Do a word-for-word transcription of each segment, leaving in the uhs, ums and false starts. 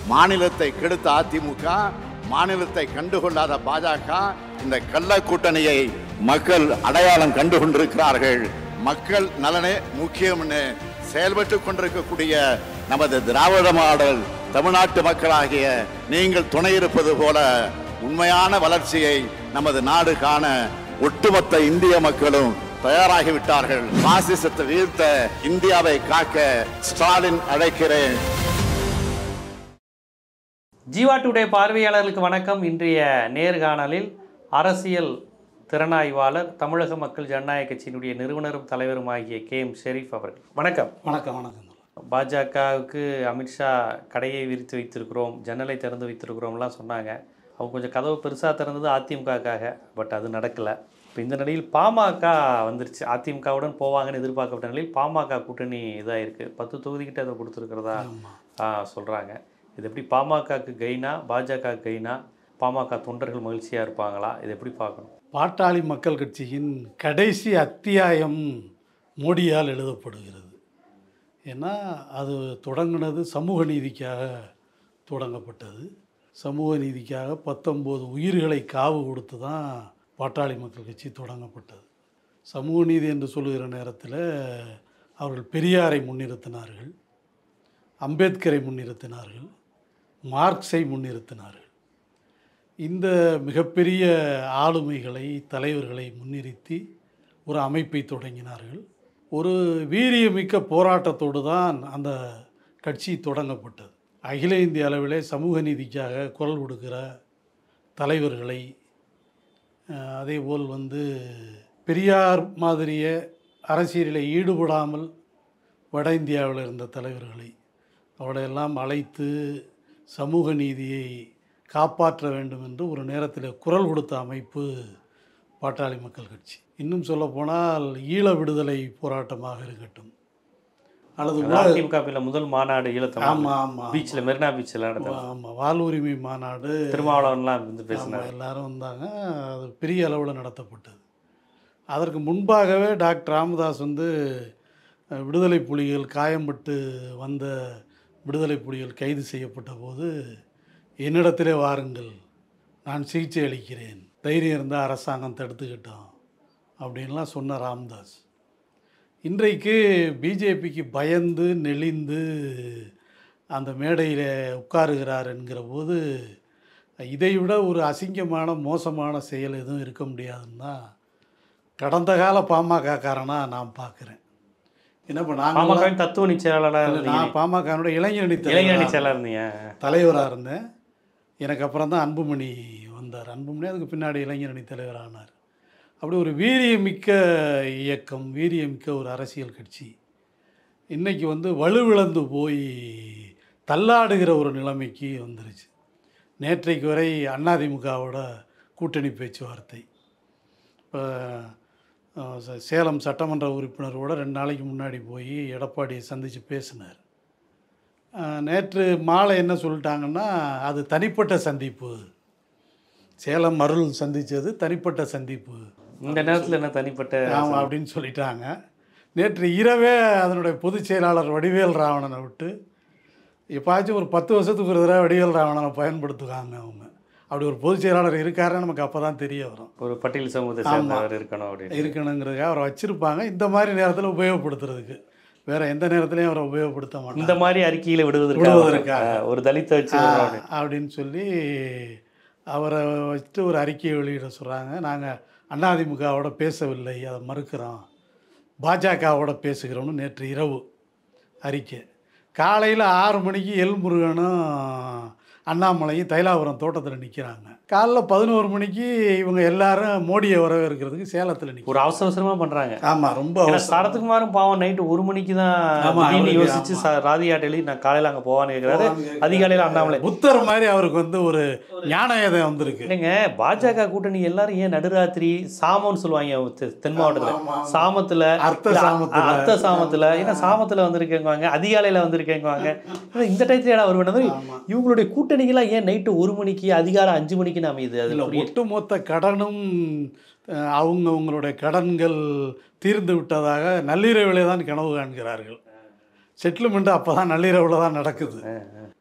மாநிலத்தை கெடுத்த அதிமுக, மாநிலத்தை கண்டுகொள்ளாத பாஜக, இந்த கள்ள கூட்டணியை மக்கள் அடையாளம் கண்டு கொண்டிருக்கிறார்கள். மக்கள் நலனே முக்கியம்னு செயல்பட்டு கொண்டிருக்கக்கூடிய நமது திராவிட மாடல் தமிழ்நாட்டு மக்களாகிய நீங்கள் துணை இருப்பது போல உண்மையான வளர்ச்சியை நமது நாடு காண ஒட்டுமொத்த இந்திய மக்களும் தயாராகிவிட்டார்கள். பாசிசத்தை வீழ்த்த இந்தியாவை காக்க ஸ்டாலின் அழைக்கிறேன். ஜீவா டுடே பார்வையாளர்களுக்கு வணக்கம். இன்றைய நேர்காணலில் அரசியல் திறனாய்வாளர், தமிழக மக்கள் ஜனநாயக கட்சியினுடைய நிறுவனரும் தலைவருமாகிய கே எம் ஷெரீப் அவர்கள். வணக்கம். வணக்கம். வணக்கம். பாஜகவுக்கு அமித்ஷா கடையை விரித்து வைத்திருக்கிறோம், ஜன்னலை திறந்து வைத்திருக்கிறோம்லாம் சொன்னாங்க. அவங்க கொஞ்சம் கதவு பெருசாக திறந்தது அதிமுகக்காக, பட் அது நடக்கலை. இப்போ இந்த நிலையில் பாமக வந்துருச்சு. அதிமுகவுடன் போவாங்கன்னு எதிர்பார்க்கப்பட்ட நிலையில் பாமக கூட்டணி இதாக இருக்குது. பத்து தொகுதிக்கிட்ட அதை கொடுத்துருக்கிறதா சொல்கிறாங்க. இது எப்படி பாமகக்கு கெயினா, பாஜக கெயினா, பாமக தொண்டர்கள் மகிழ்ச்சியாக இருப்பாங்களா? இது எப்படி பார்க்கணும்? பாட்டாளி மக்கள் கட்சியின் கடைசி அத்தியாயம் மோடியால் எழுதப்படுகிறது. ஏன்னா அது தொடங்கினது சமூக நீதிக்காக தொடங்கப்பட்டது. சமூக நீதிக்காக பத்தொம்போது உயிர்களை காவு கொடுத்து தான் பாட்டாளி மக்கள் கட்சி தொடங்கப்பட்டது. சமூக நீதி என்று சொல்லுகிற நேரத்தில் அவர்கள் பெரியாரை முன்னிறுத்தினார்கள், அம்பேத்கரை முன்னிறுத்தினார்கள், மார்க்ஸை முன்னிறுத்தினார்கள். இந்த மிகப்பெரிய ஆளுமைகளை, தலைவர்களை முன்னிறுத்தி ஒரு அமைப்பை தொடங்கினார்கள். ஒரு வீரியமிக்க போராட்டத்தோடு தான் அந்த கட்சி தொடங்கப்பட்டது. அகில இந்திய அளவிலே சமூக நீதிக்காக குரல் கொடுக்கிற தலைவர்களை, அதேபோல் வந்து பெரியார் மாதிரிய அரசியலில் ஈடுபடாமல் வட இந்தியாவில் இருந்த தலைவர்களை அவளையெல்லாம் அழைத்து சமூக நீதியை காப்பாற்ற வேண்டும் என்று ஒரு நேரத்தில் குரல் கொடுத்த அமைப்பு பாட்டாளி மக்கள் கட்சி. இன்னும் சொல்லப்போனால் ஈழ விடுதலை போராட்டமாக இருக்கட்டும், அல்லது அதிமுகவில் முதல் மாநாடு ஈழத்தில், ஆமாம் ஆமாம் பீச்சில், மெரினா பீச்சில் நடந்தது. ஆமாம், வாழ் உரிமை மாநாடு, திருமாவளவன்லாம் வந்து பேசினாங்க, எல்லாரும் வந்தாங்க. அது பெரிய அளவில் நடத்தப்பட்டது. அதற்கு முன்பாகவே டாக்டர் ராமதாஸ் வந்து விடுதலை புலிகள் காயம்பட்டு வந்த விடுதலை புலிகள் கைது செய்யப்பட்ட போது என்னிடத்திலே வாருங்கள், நான் சிகிச்சை அளிக்கிறேன், தைரியம் இருந்தால் அரசாங்கம் தடுத்துக்கிட்டோம் அப்படின்லாம் சொன்ன ராமதாஸ் இன்றைக்கு பிஜேபிக்கு பயந்து நெளிந்து அந்த மேடையில் உட்காருகிறார் என்கிற போது இதைவிட ஒரு அசிங்கமான மோசமான செயல் எதுவும் இருக்க முடியாதுன்னு தான் கடந்த கால பாமக காரனாக நான் பார்க்குறேன். என்ன இப்போ நான் தத்துவ செயலாளர், நான் பாமகனுடைய இளைஞரணி இளைஞரணி செயலாளர் தலைவராக இருந்தேன். எனக்கு அப்புறம் தான் அன்புமணி வந்தார். அன்புமணி அதுக்கு பின்னாடி இளைஞரணி தலைவரானார். அப்படி ஒரு வீரியமிக்க இயக்கம், வீரியமிக்க ஒரு அரசியல் கட்சி இன்றைக்கி வந்து வலுவிழந்து போய் தள்ளாடுகிற ஒரு நிலைமைக்கு வந்துருச்சு. நேற்றைக்கு வரை அதிமுகவோட கூட்டணி பேச்சுவார்த்தை. இப்போ சேலம் சட்டமன்ற உறுப்பினரோட ரெண்டு நாளைக்கு முன்னாடி போய் எடப்பாடியை சந்தித்து பேசினார். நேற்று மாலை என்ன சொல்லிட்டாங்கன்னா, அது தனிப்பட்ட சந்திப்பு, சேலம் அருள் சந்தித்தது தனிப்பட்ட சந்திப்பு, இந்த நேரத்தில் என்ன தனிப்பட்ட ஆமாம் அப்படின்னு சொல்லிட்டாங்க. நேற்று இரவே அதனுடைய பொதுச் செயலாளர் வடிவேல் ராவணனை விட்டு, எப்பாச்சும் ஒரு பத்து வருஷத்துக்கு ஒரு தடவை வடிவேல் ராவணனை பயன்படுத்துவாங்க அவங்க. அப்படி ஒரு பொதுச் செயலாளர் இருக்காருன்னு நமக்கு அப்போ தான் தெரிய வரும். ஒரு பட்டியல் சமூகத்தை சேர்ந்தவர் இருக்கணும் அப்படின்னு இருக்கணுங்கிறதுக்காக அவரை வச்சுருப்பாங்க. இந்த மாதிரி நேரத்தில் உபயோகப்படுத்துறதுக்கு, வேறு எந்த நேரத்துலையும் அவரை உபயோகப்படுத்த மாட்டாங்க. இந்த மாதிரி அறிக்கையில் விடுவதற்காக ஒரு தலித்தை வச்சு அப்படின்னு சொல்லி அவரை வச்சுட்டு ஒரு அறிக்கையை வெளியிட சொல்கிறாங்க. நாங்கள் அதிமுகவோட பேசவில்லை, அதை மறுக்கிறோம், பாஜகவோட பேசுகிறோம்னு நேற்று இரவு அறிக்கை. காலையில் ஆறு மணிக்கு எல் முருகனும் அண்ணாமலையும் தைலாபுரம் தோட்டத்தில் நிற்கிறாங்க. காலைல பதினோரு மணிக்கு இவங்க எல்லாரும் மோடியை வரவேற்கிறதுக்கு சேலத்தில் நிற்க ஒரு அவசர அவசரமாக பண்ணுறாங்க. ஆமாம், ரொம்ப சரத்குமாரும் பாவம் நைட்டு ஒரு மணிக்கு தான் யோசிச்சு ராதியாட்டலி நான் காலையில் அங்கே போவான்னு கேட்குறாரு. அதிகாலையில் அண்ணாமலை புத்தர் மாதிரி அவருக்கு வந்து ஒரு ஞானயதை வந்திருக்கு. இல்லைங்க, பாஜக கூட்டணி எல்லாரும் ஏன் நடுராத்திரி சாமம்னு சொல்லுவாங்க தென் மாவட்டத்தில், சாமத்தில் அர்த்த சாமத்தில் அர்த்த சாமத்தில் ஏன்னா சாமத்தில் வந்திருக்கேங்குவாங்க, அதிகாலையில் வந்திருக்கேங்குவாங்க. இந்த டயத்துல ஏன்னா வருவது இவங்களுடைய கூட்டணிகளாக ஏன் நைட்டு ஒரு மணிக்கு அதிகாலை அஞ்சு மணிக்கு அமையுது? அதில் ஒட்டுமொத்த கடனும் அவங்க அவங்களுடைய கடன்கள் தீர்ந்து விட்டதாக நள்ளிரவிலே தான் கனவு காண்கிறார்கள். செட்டில்மெண்ட் அப்போ தான் நள்ளிரவில் தான் நடக்குது.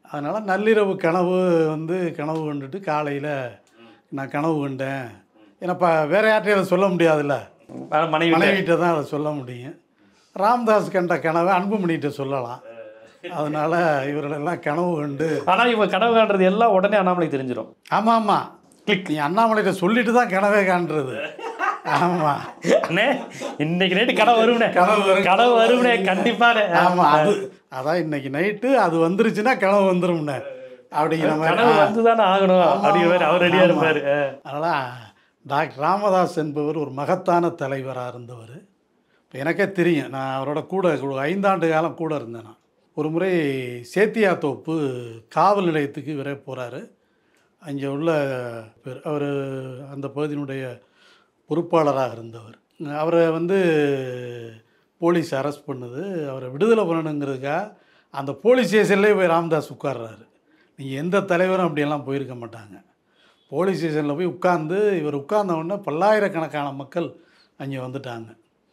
அதனால் நள்ளிரவு கனவு வந்து கனவு கண்டுட்டு காலையில் நான் கனவு கண்டேன். ஏன்னா இப்போ வேறு யார்ட்டையும் அதை சொல்ல முடியாதுல்ல, மனைவி மனைவிட்ட தான் அதை சொல்ல முடியும். ராமதாஸ் கண்ட கனவை அன்புமணிகிட்ட சொல்லலாம். அதனால் இவர்களெல்லாம் கனவு கண்டு. ஆனால் இவங்க கனவு காண்றது எல்லாம் உடனே அண்ணாமலை தெரிஞ்சிடும். ஆமாம் ஆமாம், கிளிக். நீ அண்ணாமலைகிட்ட சொல்லிட்டு தான் கனவே காண்றது. ஆமாம் அண்ணே இன்னைக்கு நைட்டு கனவு வரும்னே, கனவு வரும் கனவு வரும்னே கண்டிப்பாக. ஆமாம், அது அதான் இன்னைக்கு நைட்டு அது வந்துருச்சுன்னா கனவு வந்துரும்ண்ணே அப்படிங்கிற மாதிரி. கனவு வந்து தானே ஆகணும் அப்படிங்கிற மாதிரி அவர் ரெடியாக இருப்பார். அதனால் டாக்டர் ராமதாஸ் என்பவர் ஒரு மகத்தான தலைவராக இருந்தவர். இப்போ எனக்கே தெரியும், நான் அவரோட கூட ஐந்தாண்டு காலம் கூட இருந்தேன். நான் ஒரு முறை சேத்தியாத்தோப்பு காவல் நிலையத்துக்கு விரை போகிறாரு. அங்கே உள்ள பேர் அவர் அந்த பகுதியினுடைய பொறுப்பாளராக இருந்தவர். அவரை வந்து போலீஸ் அரெஸ்ட் பண்ணுது. அவரை விடுதலை பண்ணணுங்கிறதுக்காக அந்த போலீஸ் ஸ்டேஷன்லேயே போய் ராமதாஸ் உட்கார்றாரு. நீங்கள் எந்த தலைவரும் அப்படியெல்லாம் போயிருக்க மாட்டாங்க. போலீஸ் ஸ்டேஷனில் போய் உட்கார்ந்து இவர் உட்கார்ந்தவுடனே பல்லாயிரக்கணக்கான மக்கள் அங்கே வந்துட்டாங்க.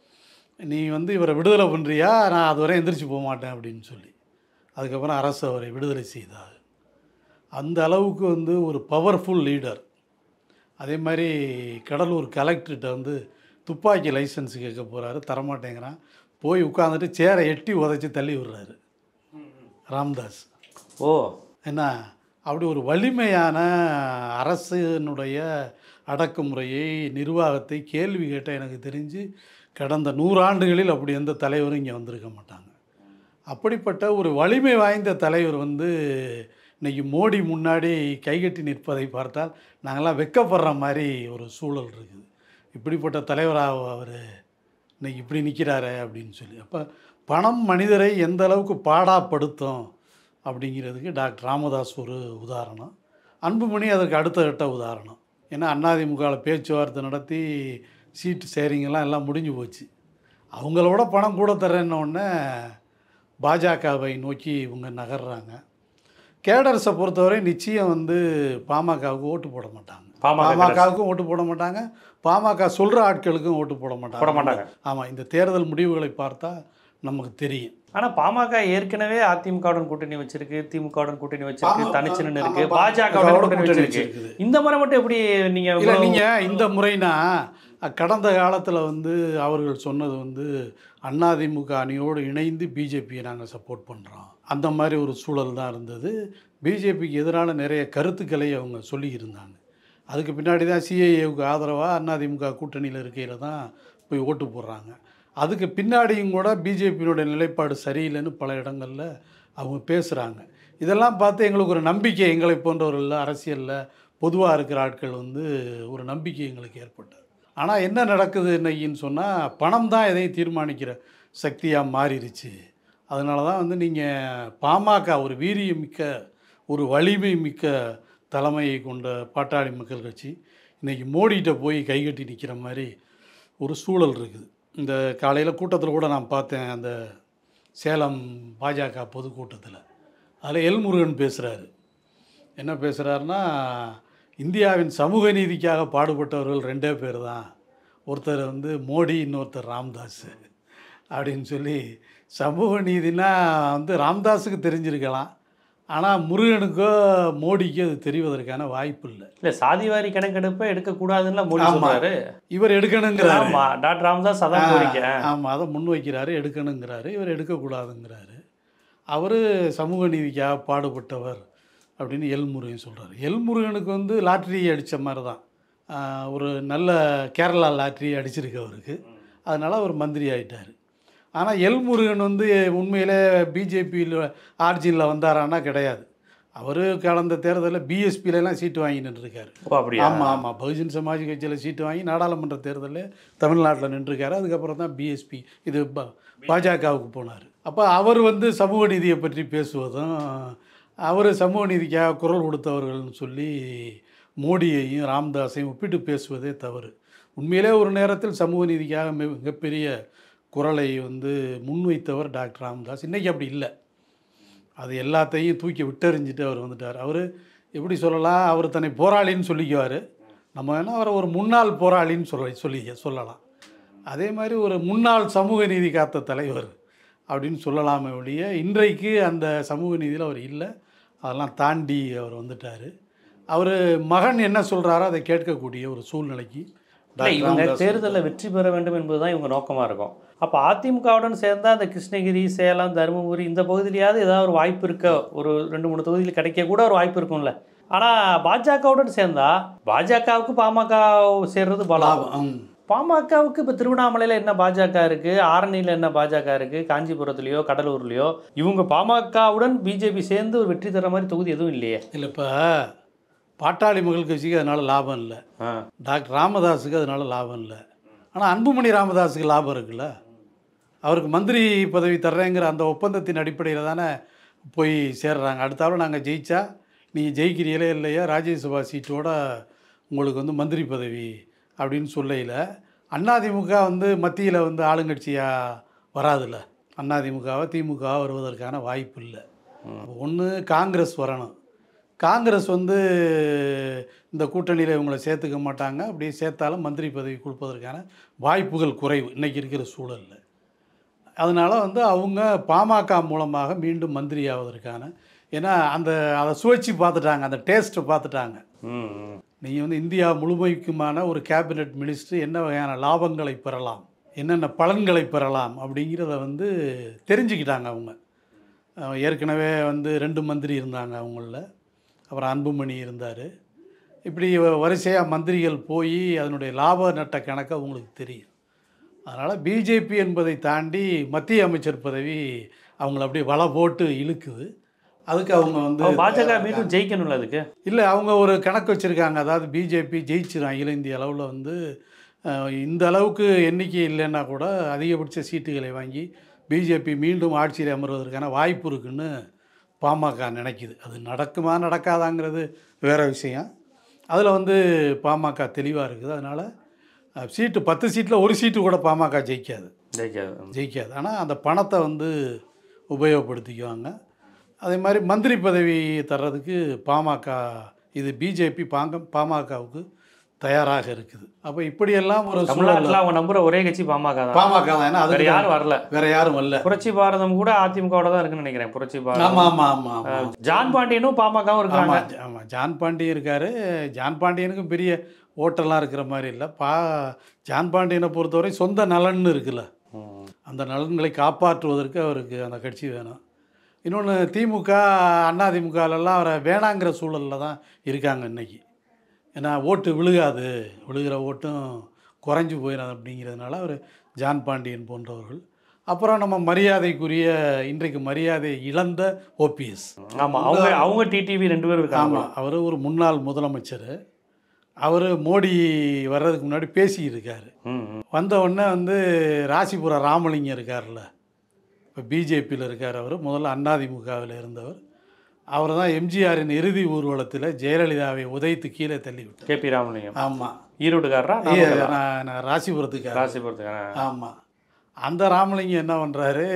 நீ வந்து இவரை விடுதலை பண்ணுறியா, நான் அது வரை எந்திரிச்சு போக மாட்டேன் அப்படின்னு சொல்லி அதுக்கப்புறம் அரசு அவரை விடுதலை செய்தார். அந்த அளவுக்கு வந்து ஒரு பவர்ஃபுல் லீடர். அதே மாதிரி கடலூர் கலெக்டர்கிட்ட வந்து துப்பாக்கி லைசன்ஸ் கேட்க போகிறாரு, தரமாட்டேங்கிறான். போய் உட்காந்துட்டு சேரை எட்டி உதச்சி தள்ளி விடுறாரு ராமதாஸ். ஓ என்ன அப்படி ஒரு வலிமையான அரசினுடைய அடக்குமுறையை நிர்வாகத்தை கேள்வி கேட்ட எனக்கு தெரிஞ்சு கடந்த நூறாண்டுகளில் அப்படி எந்த தலைவரும் இங்கே வந்திருக்க மாட்டாங்க. அப்படிப்பட்ட ஒரு வலிமை வாய்ந்த தலைவர் வந்து இன்றைக்கி மோடி முன்னாடி கைகட்டி நிற்பதை பார்த்தால் நாங்கள்லாம் வெக்கப்படுற மாதிரி ஒரு சூழல் இருக்குது. இப்படிப்பட்ட தலைவராக அவர் இன்றைக்கி இப்படி நிற்கிறாரு அப்படின்னு சொல்லி. அப்போ பணம் மனிதரை எந்த அளவுக்கு பாடாப்படுத்தும் அப்படிங்கிறதுக்கு டாக்டர் ராமதாஸ் ஒரு உதாரணம். அன்புமணி அதற்கு அடுத்த கட்ட உதாரணம். ஏன்னா அதிமுகவில் பேச்சுவார்த்தை நடத்தி சீட்டு ஷேரிங்கெல்லாம் எல்லாம் முடிஞ்சு போச்சு. அவங்களோட பணம் கூட தரேன்னொடனே பாஜகவை நோக்கி இவங்க நகர்றாங்க. கேடர்ஸை பொறுத்தவரை நிச்சயம் வந்து பாமகவுக்கு ஓட்டு போட மாட்டாங்க, பாமகவுக்கும் ஓட்டு போட மாட்டாங்க, பாமக சொல்கிற ஆட்களுக்கும் ஓட்டு போட மாட்டாங்க போட மாட்டாங்க ஆமாம், இந்த தேர்தல் முடிவுகளை பார்த்தா நமக்கு தெரியும். ஆனால் பாமக ஏற்கனவே அதிமுகவுடன் கூட்டணி வச்சிருக்கு, திமுகவுடன் கூட்டணி வச்சிருக்கு, தனிச்சுன்னு இருக்கு, பாஜகவுடன் கூட்டணி வச்சிருக்கு. இந்த முறை மட்டும் எப்படி நீங்கள் இல்லை நீங்கள் இந்த முறைனா கடந்த காலத்தில் வந்து அவர்கள் சொன்னது வந்து அதிமுக அணியோடு இணைந்து பிஜேபியை நாங்கள் சப்போர்ட் பண்ணுறோம், அந்த மாதிரி ஒரு சூழல் தான் இருந்தது. பிஜேபிக்கு எதிரான நிறைய கருத்துக்களை அவங்க சொல்லியிருந்தாங்க. அதுக்கு பின்னாடி தான் சிஏஏவுக்கு ஆதரவாக அதிமுக கூட்டணியில் இருக்கையில் தான் போய் ஓட்டு போடுறாங்க. அதுக்கு பின்னாடியும் கூட பிஜேபியினுடைய நிலைப்பாடு சரியில்லைன்னு பல இடங்களில் அவங்க பேசுகிறாங்க. இதெல்லாம் பார்த்து எங்களுக்கு ஒரு நம்பிக்கை, எங்களை போன்றவர்கள் அரசியலில் பொதுவாக இருக்கிற ஆட்கள் வந்து ஒரு நம்பிக்கை எங்களுக்கு ஏற்பட்டது. ஆனால் என்ன நடக்குது இன்னைக்குன்னு சொன்னால் பணம் தான் எதையும் தீர்மானிக்கிற சக்தியாக மாறிடுச்சு. அதனால தான் வந்து நீங்கள் பாமக ஒரு வீரியம் மிக்க ஒரு வலிமை மிக்க தலைமையை கொண்ட பாட்டாளி மக்கள் கட்சி இன்றைக்கி மோடிகிட்ட போய் கைகட்டி நிற்கிற மாதிரி ஒரு சூழல் இருக்குது. இந்த காலையில் கூட்டத்தில் கூட நான் பார்த்தேன், அந்த சேலம் பாஜக பொதுக்கூட்டத்தில். அதில் எல் முருகன் பேசுகிறாரு. என்ன பேசுகிறாருன்னா, இந்தியாவின் சமூக நீதிக்காக பாடுபட்டவர்கள் ரெண்டே பேர் தான், ஒருத்தர் வந்து மோடி, இன்னொருத்தர் ராமதாஸ் அப்படின்னு சொல்லி. சமூக நீதினா வந்து ராமதாஸுக்கு தெரிஞ்சிருக்கலாம், ஆனால் முருகனுக்கோ மோடிக்கோ அது தெரிவதற்கான வாய்ப்பு இல்லை. இல்லை, சாதிவாரி கணக்கெடுப்பை எடுக்கக்கூடாதுன்னு மோடி சொல்றாரு. இவர் எடுக்கணுங்கிறாரு. டாக்டர் ராமதாஸ் அதான் கோரிக்கை. ஆமாம், அதை முன் வைக்கிறாரு, எடுக்கணுங்கிறாரு. இவர் எடுக்கக்கூடாதுங்கிறாரு. அவர் சமூக நீதிக்காக பாடுபட்டவர் அப்படின்னு எல் முருகன் சொல்கிறார். எல் முருகனுக்கு வந்து லாட்ரி அடித்த மாதிரி தான், ஒரு நல்ல கேரளா லாட்ரி அடிச்சிருக்கு அவருக்கு. அதனால் அவர் மந்திரி ஆகிட்டார். ஆனால் எல் முருகன் வந்து உண்மையிலே பிஜேபியில் ஆர்ஜினில் வந்தாரான்னா கிடையாது. அவர் கடந்த தேர்தலில் பிஎஸ்பியிலலாம் சீட்டு வாங்கி நின்றுருக்காரு. ஆமாம் ஆமாம், பகுஜன் சமாஜ் கட்சியில் சீட்டு வாங்கி நாடாளுமன்ற தேர்தலில் தமிழ்நாட்டில் நின்றுருக்காரு. அதுக்கப்புறம் தான் பிஎஸ்பி இது பாஜகவுக்கு போனார். அப்போ அவர் வந்து சமூக நீதியை பற்றி பேசுவதும், அவர் சமூக நீதிக்காக குரல் கொடுத்தவர்கள்னு சொல்லி மோடியையும் ராமதாஸையும் ஒப்பிட்டு பேசுவதே தவறு. உண்மையிலே ஒரு நேரத்தில் சமூக நீதிக்காக மிகப்பெரிய குரலை வந்து முன்வைத்தவர் டாக்டர் ராமதாஸ். இன்றைக்கி அப்படி இல்லை. அது எல்லாத்தையும் தூக்கி விட்டறிஞ்சிட்டு அவர் வந்துட்டார். அவர் எப்படி சொல்லலாம், அவர் தன்னை போராளின்னு சொல்லிக்குவார். நம்ம வேணால் அவரை ஒரு முன்னாள் போராளின்னு சொல்ல சொல்லி சொல்லலாம். அதே மாதிரி ஒரு முன்னாள் சமூக நீதி காத்த தலைவர் அப்படின்னு சொல்லலாமே ஒழிய, இன்றைக்கு அந்த சமூக நீதியில் அவர் இல்லை. அதெல்லாம் தாண்டி அவர் வந்துட்டார். அவர் மகன் என்ன சொல்கிறாரோ அதை கேட்கக்கூடிய ஒரு சூழ்நிலைக்கு இவங்க தேர்தலில் வெற்றி பெற வேண்டும் என்பதுதான் இவங்க நோக்கமாக இருக்கும். அப்போ அதிமுகவுடன் சேர்ந்தால் அந்த கிருஷ்ணகிரி, சேலம், தருமபுரி இந்த பகுதியிலையாவது ஏதாவது ஒரு வாய்ப்பு இருக்க, ஒரு ரெண்டு மூணு தொகுதியில் கிடைக்க கூட ஒரு வாய்ப்பு இருக்கும்ல. ஆனால் பாஜகவுடன் சேர்ந்தா பாஜகவுக்கு பாமக சேர்றது பலம். பாமகவுக்கு இப்போ திருவண்ணாமலையில் என்ன பாஜக இருக்குது, ஆரணியில் என்ன பாஜக இருக்குது, காஞ்சிபுரத்துலையோ கடலூர்லையோ இவங்க பாமகவுடன் பிஜேபி சேர்ந்து ஒரு வெற்றி தர மாதிரி தொகுதி எதுவும் இல்லையே. இல்லை, இப்போ பாட்டாளி மக்கள் கட்சிக்கு அதனால் லாபம் இல்லை, டாக்டர் ராமதாஸுக்கு அதனால் லாபம் இல்லை. ஆனால் அன்புமணி ராமதாஸுக்கு லாபம் இருக்குல்ல. அவருக்கு மந்திரி பதவி தர்றேங்கிற அந்த ஒப்பந்தத்தின் அடிப்படையில் தானே போய் சேர்றாங்க. அடுத்தாலும் நாங்கள் ஜெயிச்சா நீங்கள் ஜெயிக்கிறீங்களே இல்லையா, ராஜ்யசபா சீட்டோட உங்களுக்கு வந்து மந்திரி பதவி அப்படின்னு சொல்லையில் அதிமுக வந்து மத்தியில் வந்து ஆளுங்கட்சியாக வராதில்ல. அதிமுகவை திமுகவை வருவதற்கான வாய்ப்பு இல்லை. ஒன்று காங்கிரஸ் வரணும். காங்கிரஸ் வந்து இந்த கூட்டணியில் இவங்களை சேர்த்துக்க மாட்டாங்க. அப்படியே சேர்த்தாலும் மந்திரி பதவி கொடுப்பதற்கான வாய்ப்புகள் குறைவு இன்றைக்கி இருக்கிற சூழலில். அதனால் வந்து அவங்க பாமக மூலமாக மீண்டும் மந்திரி ஆவதற்கான, ஏன்னா அந்த அதை சுவைச்சு பார்த்துட்டாங்க, அந்த டேஸ்ட்டை பார்த்துட்டாங்க. நீங்கள் வந்து இந்தியா முழுமைக்குமான ஒரு கேபினெட் மினிஸ்டர் என்ன வகையான லாபங்களை பெறலாம், என்னென்ன பலன்களை பெறலாம் அப்படிங்கிறத வந்து தெரிஞ்சுக்கிட்டாங்க. அவங்க ஏற்கனவே வந்து ரெண்டு மந்திரி இருந்தாங்க அவங்களில், அப்புறம் அன்புமணி இருந்தார். இப்படி வரிசையாக மந்திரிகள் போய் அதனுடைய லாப நட்ட கணக்கு அவங்களுக்கு தெரியும். அதனால் பிஜேபி என்பதை தாண்டி மத்திய அமைச்சர் பதவி அவங்கள அப்படியே வலை போட்டு இழுக்குது. அதுக்கு அவங்க வந்து பாஜக மீண்டும் ஜெயிக்கணும்ல. அதுக்கு இல்லை, அவங்க ஒரு கணக்கு வச்சுருக்காங்க. அதாவது பிஜேபி ஜெயிச்சிடும் அகில இந்திய அளவில் வந்து இந்த அளவுக்கு எண்ணிக்கை இல்லைன்னா கூட அதிகபட்ச சீட்டுகளை வாங்கி பிஜேபி மீண்டும் ஆட்சியில் அமர்வதற்கான வாய்ப்பு இருக்குன்னு பாமக நினைக்குது. அது நடக்குமா நடக்காதாங்கிறது வேறு விஷயம். அதில் வந்து பாமக தெளிவாக இருக்குது. அதனால் சீட்டு பத்து சீட்டில் ஒரு சீட்டு கூட பாமக ஜெயிக்காது ஜெயிக்காது ஜெயிக்காது ஆனால் அந்த பணத்தை வந்து உபயோகப்படுத்திக்குவாங்க. அதே மாதிரி மந்திரி பதவி தர்றதுக்கு பாமக, இது பிஜேபி பாங்க பாமகவுக்கு தயாராக இருக்குது. அப்போ இப்படியெல்லாம் ஒரு தமிழ்நாட்டில் அவங்க நம்புற ஒரே கட்சி பாமக தான். பாமக தான். ஏன்னா அது யாரும் வரல, வேற யாரும் வரல. புரட்சி பாரதம் கூட அதிமுகவோட தான் இருக்குன்னு நினைக்கிறேன். புரட்சி பாரதம். ஆமாம் ஆமாம் ஆமாம். ஜான் பாண்டியனும் பாமகவும் இருக்காங்க. ஆமாம், ஜான் பாண்டியன் இருக்கார். ஜான் பாண்டியனுக்கும் பெரிய ஓட்டெல்லாம் இருக்கிற மாதிரி இல்லை. பா ஜான் பாண்டியனை பொறுத்தவரை சொந்த நலன்னு இருக்குல்ல, அந்த நலன்களை காப்பாற்றுவதற்கு அவருக்கு அந்த கட்சி வேணும். இன்னொன்று திமுக அதிமுகலெல்லாம் அவரை வேணாங்கிற சூழலில் தான் இருக்காங்க இன்றைக்கி. ஏன்னா ஓட்டு விழுகாது, விழுகிற ஓட்டும் குறைஞ்சி போயிடாது அப்படிங்கிறதுனால அவர் ஜான் பாண்டியன் போன்றவர்கள். அப்புறம் நம்ம மரியாதைக்குரிய இன்றைக்கு மரியாதை இழந்த ஓபிஎஸ். ஆமாம், அவங்க அவங்க டிடிவி ரெண்டு பேரும் இருக்காங்க. ஆமாம், அவர் ஒரு முன்னாள் முதலமைச்சர். அவர் மோடி வர்றதுக்கு முன்னாடி பேசியிருக்காரு. வந்த உடனே வந்து ராசிபுரம் ராமலிங்கம் இருக்கார்ல, இப்போ பிஜேபியில் இருக்கார். அவர் முதல்ல அதிமுகவில் இருந்தவர். அவர் தான் எம்ஜிஆரின் இறுதி ஊர்வலத்தில் ஜெயலலிதாவை உதைத்து கீழே தள்ளி விட்டார். K P Ramalingam. ஆமாம், ஈரோடுக்காரரா? நான் நான் ராசிபுரத்துக்கு ராசிபுரத்துக்கார. ஆமாம், அந்த ராமலிங்கம் என்ன பண்ணுறாரு,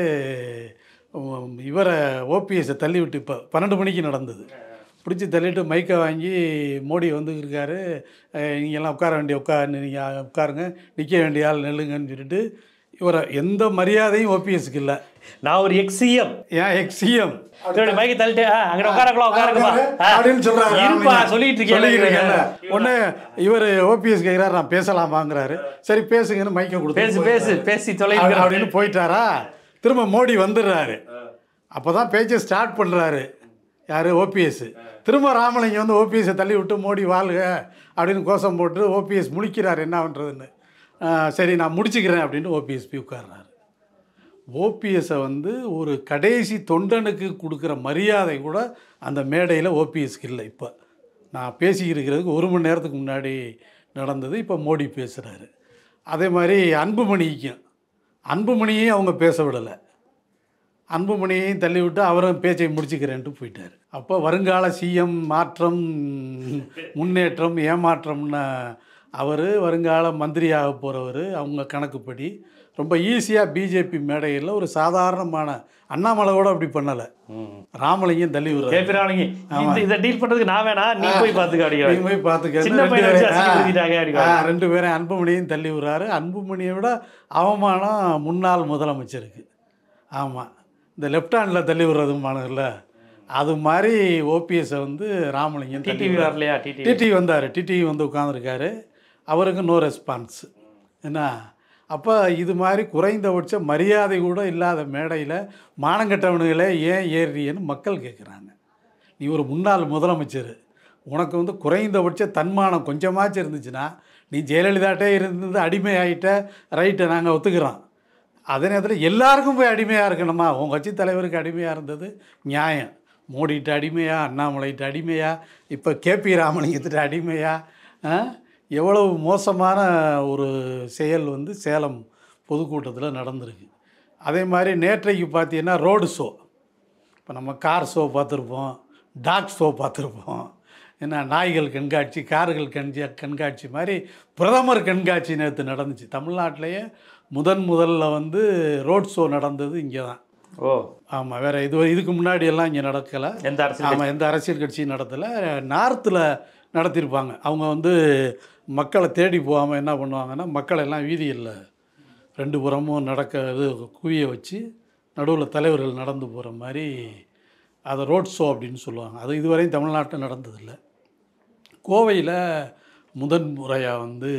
இவரை ஓபிஎஸை தள்ளி விட்டு, இப்போ பன்னெண்டு மணிக்கு நடந்தது, பிடிச்சி தள்ளிட்டு மைக்கை வாங்கி மோடி வந்துருக்காரு, நீங்கள்லாம் உட்கார வேண்டிய உட்கார் நீங்கள் உட்காருங்க, நிற்க வேண்டிய ஆள் நெல்லுங்கன்னு சொல்லிட்டு இவரை எந்த மரியாதையும் ஓபிஎஸ்க்கு இல்லை. நான் ஒரு எக்ஸிஎம், ஏன் எக்ஸிஎம் மைக்கை தள்ளிட்டு அங்கே உட்காரக்கலாம் உட்காருங்கப்பா அப்படின்னு சொல்கிறாரு. சொல்லிட்டு இருக்கீங்கல்ல. ஒன்று இவர் ஓபிஎஸ் கேட்குறாரு, நான் பேசலாமாங்கிறாரு. சரி பேசுங்கன்னு மைக்கை கொடுத்து பேசு பேசு பேசி தொலை அப்படின்னு போயிட்டாரா. திரும்ப மோடி வந்துடுறாரு. அப்போ தான் பேச்சை ஸ்டார்ட் பண்ணுறாரு யார், ஓபிஎஸ். திரும்ப ராமலிங்கம் வந்து ஓபிஎஸை தள்ளி விட்டு மோடி வாழ்க அப்படின்னு கோஷம் போட்டு ஓபிஎஸ் முழிக்கிறார் என்ன பண்ணுறதுன்னு. சரி நான் முடிச்சுக்கிறேன் அப்படின்னு ஓபிஎஸ் போய் உட்கார்றாரு. ஓபிஎஸை வந்து ஒரு கடைசி தொண்டனுக்கு கொடுக்குற மரியாதை கூட அந்த மேடையில் ஓபிஎஸ்க்கு இல்லை. இப்போ நான் பேசிக்கிறதுக்கு ஒரு மணி நேரத்துக்கு முன்னாடி நடந்தது, இப்போ மோடி பேசுகிறாரு. அதே மாதிரி அன்புமணிக்கும் அன்புமணியையும் அவங்க பேச விடலை. அன்புமணியையும் தள்ளிவிட்டு அவரும் பேச்சை முடிச்சுக்கிறேன்ட்டு போயிட்டார். அப்போ வருங்கால சிஎம் மாற்றம் முன்னேற்றம் ஏமாற்றம்னு அவர் வருங்கால மந்திரியாக போகிறவர். அவங்க கணக்குப்படி ரொம்ப ஈஸியாக பிஜேபி மேடையில் ஒரு சாதாரணமான அண்ணாமலை கூட அப்படி பண்ணலை, ராமலிங்கம் தள்ளி விடுறாரு. இதை டீல் பண்ணுறதுக்கு நான் வேணா, நீ போய் பார்த்துக்க, நீ போய் பார்த்துக்க. ரெண்டு பேரும் அன்புமணியும் தள்ளி விடுறாரு. அன்புமணியை விட அவமானம் முன்னாள் முதலமைச்சருக்கு. ஆமாம், இந்த லெஃப்ட் ஹேண்டில் தள்ளி விடுறதுமானதில்ல, அது மாதிரி ஓபிஎஸ்ஸை வந்து ராமலிங்கம் டிடிவி வரலையா? டிடிவி டிடிவி வந்தார். டிடிவி வந்து உட்காந்துருக்காரு. அவருக்கு நோ ரெஸ்பான்ஸ். என்ன அப்போ இது மாதிரி குறைந்தபட்ச மரியாதை கூட இல்லாத மேடையில் மானங்கட்டவனுகளே ஏன் ஏறியன்னு மக்கள் கேட்குறாங்க. நீ ஒரு முன்னாள் முதலமைச்சர், உனக்கு வந்து குறைந்தபட்ச தன்மானம் கொஞ்சமாச்சும் இருந்துச்சுன்னா, நீ ஜெயலலிதாட்டே இருந்தது அடிமை ஆகிட்ட, ரைட்டை நாங்கள் ஒத்துக்கிறோம். அதே நேரத்தில் எல்லாருக்கும் போய் அடிமையாக இருக்கணுமா? உங்கள் கட்சி தலைவருக்கு அடிமையாக இருந்தது நியாயம். மோடிட்டு அடிமையா, அண்ணாமலைட்டு அடிமையா, இப்போ கேபி ராமலிங்கத்திட்ட அடிமையா? எவ்வளவு மோசமான ஒரு செயல் வந்து சேலம் பொதுக்கூட்டத்தில் நடந்திருக்கு. அதே மாதிரி நேற்றைக்கு பார்த்தீங்கன்னா ரோடு ஷோ. இப்போ நம்ம கார் ஷோ பார்த்துருப்போம், டாக் ஷோ பார்த்துருப்போம், என்ன நாய்கள் கண்காட்சி, கார்கள் கண்கா கண்காட்சி மாதிரி பிரதமர் கண்காட்சி நேற்று நடந்துச்சு. தமிழ்நாட்டிலேயே முதன் முதல்ல வந்து ரோட் ஷோ நடந்தது இங்கே தான். ஓ ஆமாம், வேறு இது இதுக்கு முன்னாடி எல்லாம் இங்கே நடக்கலை. எந்த அரசியல் ஆமாம், எந்த அரசியல் கட்சியும் நடத்தலை. நார்த்தில் நடத்தியிருப்பாங்க. அவங்க வந்து மக்களை தேடி போகாமல் என்ன பண்ணுவாங்கன்னா, மக்கள் எல்லாம் வீதியில் ரெண்டு புறமும் நடக்க இது குவிய வச்சு நடுவில் தலைவர்கள் நடந்து போகிற மாதிரி அதை ரோட் ஷோ அப்படின்னு சொல்லுவாங்க. அது இதுவரையும் தமிழ்நாட்டில் நடந்ததில்லை. கோவையில் முதன் முறையாக வந்து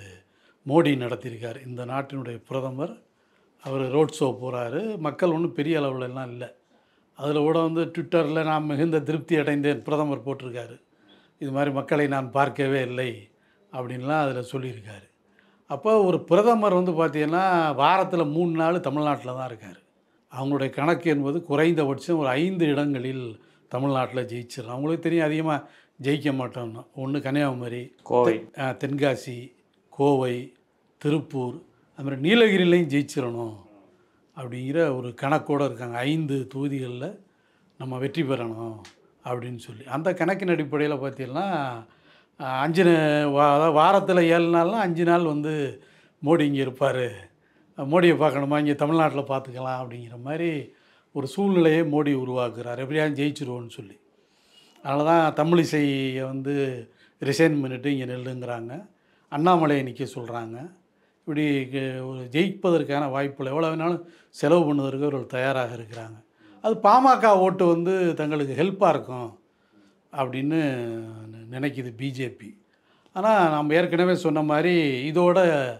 மோடி நடத்தியிருக்கார். இந்த நாட்டினுடைய பிரதமர் அவர் ரோட் ஷோ போகிறாரு. மக்கள் ஒன்றும் பெரிய அளவுலலாம் இல்லை. அதில் கூட வந்து ட்விட்டரில் நான் மிகுந்த திருப்தி அடைந்தேன் பிரதமர் போட்டிருக்காரு. இது மாதிரி மக்களை நான் பார்க்கவே இல்லை அப்படின்லாம் அதில் சொல்லியிருக்காரு. அப்போ ஒரு பிரதமர் வந்து பார்த்திங்கன்னா வாரத்தில் மூணு நாள் தமிழ்நாட்டில் தான் இருக்கார். அவங்களுடைய கணக்கு என்பது குறைந்தபட்சம் ஒரு ஐந்து இடங்களில் தமிழ்நாட்டில் ஜெயிச்சிடணும். அவங்களுக்கு தெரியும் அதிகமாக ஜெயிக்க மாட்டோம்னா. ஒன்று கன்னியாகுமரி, கோவை, தென்காசி, கோவை, திருப்பூர், அது மாதிரி நீலகிரிலையும் ஜெயிச்சிடணும் அப்படிங்கிற ஒரு கணக்கோடு இருக்காங்க. ஐந்து தொகுதிகளில் நம்ம வெற்றி பெறணும் அப்படின்னு சொல்லி அந்த கணக்கின் அடிப்படையில் பார்த்தீங்கன்னா அஞ்சு வா அதாவது வாரத்தில் ஏழு நாள்னால் அஞ்சு நாள் வந்து மோடி இங்கே இருப்பார், மோடியை பார்க்கணுமா இங்கே தமிழ்நாட்டில் பார்த்துக்கலாம் அப்படிங்கிற மாதிரி ஒரு சூழ்நிலையை மோடி உருவாக்குறார். எப்படியாவது ஜெயிச்சிருவோன்னு சொல்லி. அதனால தான் தமிழிசையை வந்து ரிசைன் பண்ணிவிட்டு இங்கே நெல்லுங்கிறாங்க, அண்ணாமலையை நிற்க சொல்கிறாங்க. இப்படி ஒரு ஜெயிப்பதற்கான வாய்ப்புகள் எவ்வளோ வேணாலும் செலவு பண்ணுவதற்கு அவர்கள் தயாராக இருக்கிறாங்க. அது பாமக ஓட்டு வந்து தங்களுக்கு ஹெல்ப்பாக இருக்கும் அப்படின்னு நினைக்கிது பிஜேபி. ஆனால் நம்ம ஏற்கனவே சொன்ன மாதிரி இதோட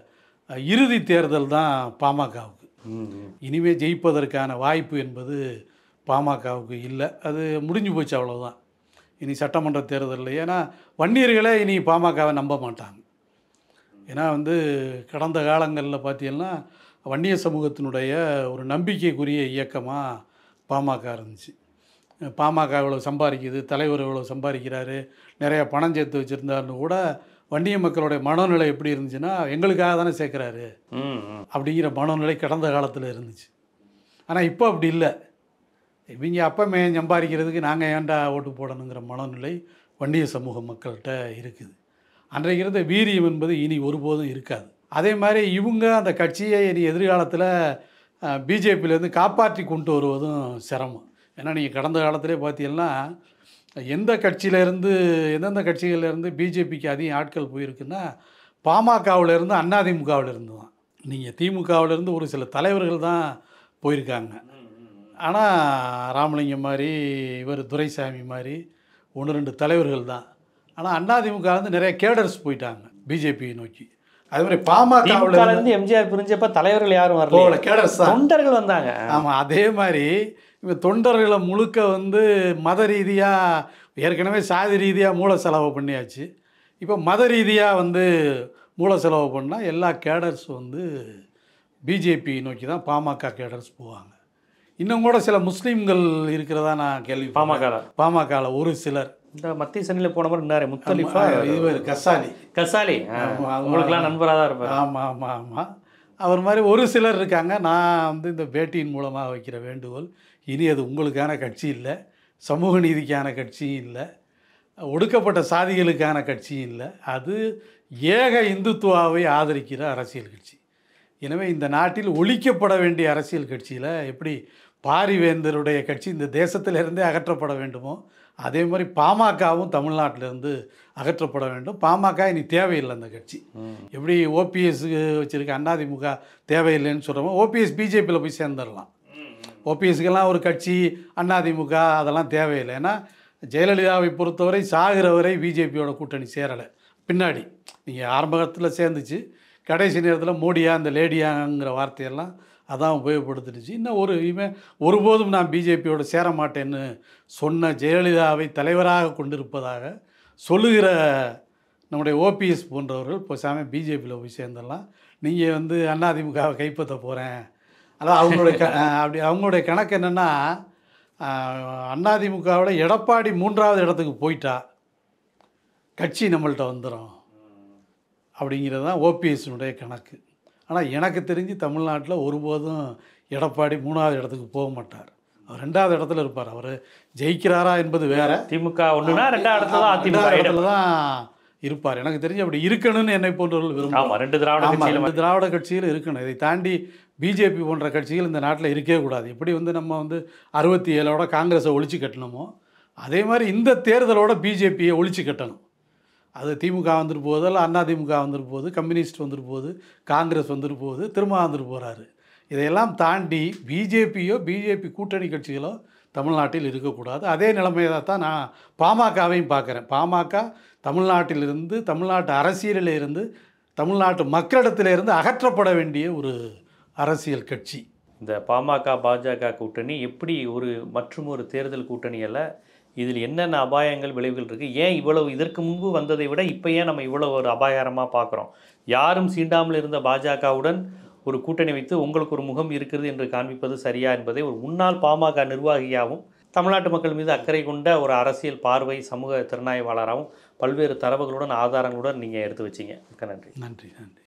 இறுதி தேர்தல் தான் பாமகவுக்கு. இனிமேல் ஜெயிப்பதற்கான வாய்ப்பு என்பது பாமகவுக்கு இல்லை. அது முடிஞ்சு போச்சு, அவ்வளோதான். இனி சட்டமன்ற தேர்தலில் ஏன்னா வன்னியர்களே இனி பாமகவை நம்ப மாட்டாங்க. ஏன்னா வந்து கடந்த காலங்களில் பார்த்தீங்கன்னா வன்னிய சமூகத்தினுடைய ஒரு நம்பிக்கைக்குரிய இயக்கமாக பாமக இருந்துச்சு. பாமக இவ்வளோ சம்பாதிக்குது, தலைவர் இவ்வளோ சம்பாதிக்கிறாரு, நிறையா பணம் சேர்த்து வச்சுருந்தாருன்னு கூட வன்னிய மக்களுடைய மனநிலை எப்படி இருந்துச்சுன்னா எங்களுக்காக தானே சேர்க்குறாரு அப்படிங்கிற மனநிலை கடந்த காலத்தில் இருந்துச்சு. ஆனால் இப்போ அப்படி இல்லை. இவங்க அப்பமே சம்பாதிக்கிறதுக்கு நாங்கள் ஏன்டா ஓட்டு போடணுங்கிற மனநிலை வன்னிய சமூக மக்கள்கிட்ட இருக்குது. அன்றைக்கு இருந்த வீரியம் என்பது இனி ஒருபோதும் இருக்காது. அதே மாதிரி இவங்க அந்த கட்சியை இனி எதிர்காலத்தில் பிஜேபியிலேருந்து காப்பாற்றி கொண்டு வருவதும் சிரமம். ஏன்னா நீங்கள் கடந்த காலத்திலே பார்த்தீங்கன்னா எந்த கட்சியிலேருந்து எந்தெந்த கட்சிகளிலேருந்து பிஜேபிக்கு அதிகம் ஆட்கள் போயிருக்குன்னா பாமகவிலேருந்து அதிமுகவிலேருந்து தான். நீங்கள் திமுகவிலேருந்து ஒரு சில தலைவர்கள் தான் போயிருக்காங்க. ஆனால் ராமலிங்கம் மாதிரி, இவர் துரைசாமி மாதிரி ஒன்று ரெண்டு தலைவர்கள் தான். ஆனால் அதிமுக வந்து நிறைய கேடர்ஸ் போயிட்டாங்க பிஜேபியை நோக்கி. அதே மாதிரி பாமகவிலேருந்து எம்ஜிஆர் பிரிஞ்சப்ப தலைவர்கள் யாரும் வரல, கேடர்ஸ் தான், தொண்டர்கள் வந்தாங்க. ஆமாம், அதே மாதிரி இவங்க தொண்டர்களை முழுக்க வந்து மத ரீதியாக ஏற்கனவே சாதி ரீதியாக மூல செலவு பண்ணியாச்சு. இப்போ மத ரீதியாக வந்து மூல செலவு பண்ணால் எல்லா கேடர்ஸ் வந்து பிஜேபி நோக்கி தான் பாமக கேடர்ஸ் போவாங்க. இன்னும் கூட சில முஸ்லீம்கள் இருக்கிறதா நான் கேள்வி. பாமக பாமகவில் ஒரு சிலர் இந்த மத்திய சனியில் போன மாதிரி இருந்தார் முத்தலிஃபா, இவர் கசாலி கசாலி உங்களுக்குலாம் நண்பராக தான் இருப்பார். ஆமாம் ஆமாம் ஆமாம், அவர் மாதிரி ஒரு சிலர் இருக்காங்க. நான் வந்து இந்த பேட்டியின் மூலமாக வைக்கிற வேண்டுகோள், இனி அது உங்களுக்கான கட்சி இல்லை, சமூக நீதிக்கான கட்சியும் இல்லை, ஒடுக்கப்பட்ட சாதிகளுக்கான கட்சியும் இல்லை, அது ஏக இந்துத்துவாவை ஆதரிக்கிற அரசியல் கட்சி. எனவே இந்த நாட்டில் ஒழிக்கப்பட வேண்டிய அரசியல் கட்சியில் எப்படி பாரிவேந்தருடைய கட்சி இந்த தேசத்திலிருந்தே அகற்றப்பட வேண்டுமோ அதே மாதிரி பாமகவும் தமிழ்நாட்டிலேருந்து அகற்றப்பட வேண்டும். பாமக இனி தேவையில்லை அந்த கட்சி. எப்படி ஓபிஎஸ் வச்சுருக்க அதிமுக தேவையில்லைன்னு சொல்கிறோமோ ஓபிஎஸ் பிஜேபியில் போய் சேர்ந்துடலாம். ஓபிஎஸ்க்கெல்லாம் ஒரு கட்சி அதிமுக அதெல்லாம் தேவையில்லை. ஏன்னா ஜெயலலிதாவை பொறுத்தவரை சாகிறவரை பிஜேபியோட கூட்டணி சேரலை. பின்னாடி நீங்கள் ஆரம்பத்தில் சேர்ந்துச்சு, கடைசி நேரத்தில் மோடியா அந்த லேடியாங்கிற வார்த்தையெல்லாம் அதான் உபயோகப்படுத்திடுச்சு. இன்னும் ஒரு இவன் ஒருபோதும் நான் பிஜேபியோட சேர மாட்டேன்னு சொன்ன ஜெயலலிதாவை தலைவராக கொண்டிருப்பதாக சொல்லுகிற நம்முடைய ஓபிஎஸ் போன்றவர்கள் இப்போ சாமி பிஜேபியில் போய் சேர்ந்துடலாம், நீங்கள் வந்து அதிமுகவை கைப்பற்ற போகிறேன். அதான் அவங்களுடைய க அப்படி அவங்களுடைய கணக்கு என்னென்னா, அதிமுகவோட எடப்பாடி மூன்றாவது இடத்துக்கு போயிட்டா கட்சி நம்மள்கிட்ட வந்துடும் அப்படிங்கிறது தான் ஓபிஎஸ்னுடைய கணக்கு. ஆனால் எனக்கு தெரிஞ்சு தமிழ்நாட்டில் ஒருபோதும் எடப்பாடி மூணாவது இடத்துக்கு போக மாட்டார். அவர் ரெண்டாவது இடத்துல இருப்பார். அவர் ஜெயிக்கிறாரா என்பது வேற. திமுக ஒன்றுனா ரெண்டாவது இடத்துல தான் இருப்பார். எனக்கு தெரிஞ்சு அப்படி இருக்கணும்னு என்னை போன்றவர்கள் விரும்புவாங்க. ரெண்டு திராவிட ரெண்டு திராவிட கட்சிகள் இருக்கணும். இதை தாண்டி பிஜேபி போன்ற கட்சிகள் இந்த நாட்டில் இருக்கவே கூடாது. எப்படி வந்து நம்ம வந்து அறுபத்தி ஏழோட காங்கிரஸை ஒழிச்சு கட்டணுமோ அதே மாதிரி இந்த தேர்தலோட பிஜேபியை ஒழிச்சு கட்டணும். அது திமுக வந்துட்டு போகுது, இல்லை அதிமுக வந்துட்டு போகுது, கம்யூனிஸ்ட் வந்துட்டு போகுது, காங்கிரஸ் வந்துட்டு போகுது, திரும்ப வந்துட்டு போகிறாரு. இதையெல்லாம் தாண்டி பிஜேபியோ பிஜேபி கூட்டணி கட்சிகளோ தமிழ்நாட்டில் இருக்கக்கூடாது. அதே நிலைமையை தான் நான் பாமகவையும் பார்க்குறேன். பாமக தமிழ்நாட்டிலிருந்து, தமிழ்நாட்டு அரசியலில் இருந்து, தமிழ்நாட்டு மக்களிடத்திலிருந்து அகற்றப்பட வேண்டிய ஒரு அரசியல் கட்சி. இந்த பாமக பாஜக கூட்டணி எப்படி ஒரு மற்றும் ஒரு தேர்தல் கூட்டணி அல்ல, இதில் என்னென்ன அபாயங்கள் விளைவுகள் இருக்குது, ஏன் இவ்வளவு இதற்கு முன்பு வந்ததை விட இப்போ ஏன் நம்ம இவ்வளோ ஒரு அபாயகரமாக பார்க்குறோம், யாரும் சீண்டாமல் இருந்த பாஜகவுடன் ஒரு கூட்டணி வைத்து உங்களுக்கு ஒரு முகம் இருக்கிறது என்று காண்பிப்பது சரியா என்பதை ஒரு முன்னாள் பாமக நிர்வாகியாகவும் தமிழ்நாட்டு மக்கள் மீது அக்கறை கொண்ட ஒரு அரசியல் பார்வை சமூக திறனாய்வாளராகவும் பல்வேறு தரவுகளுடன் ஆதாரங்களுடன் நீங்கள் எடுத்து வச்சிங்க. மிக்க நன்றி. நன்றி நன்றி.